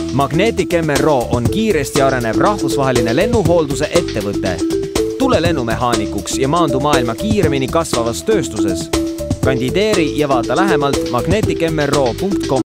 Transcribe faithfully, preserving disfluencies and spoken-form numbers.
Magnetic M R O on kiiresti arenev rahvusvaheline lennuhoolduse ettevõte. Tule lennumehaanikuks ja maandu maailma kiiremini kasvavas tööstuses. Kandideeri ja vaata lähemalt magnetic m r o punkt com.